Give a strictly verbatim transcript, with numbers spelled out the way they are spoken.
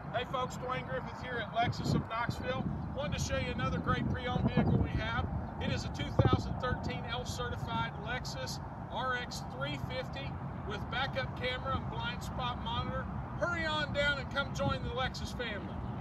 Hey folks, Dwayne Griffith here at Lexus of Knoxville. Wanted to show you another great pre-owned vehicle we have. It is a two thousand thirteen L certified Lexus R X three fifty with backup camera and blind spot monitor. Hurry on down and come join the Lexus family.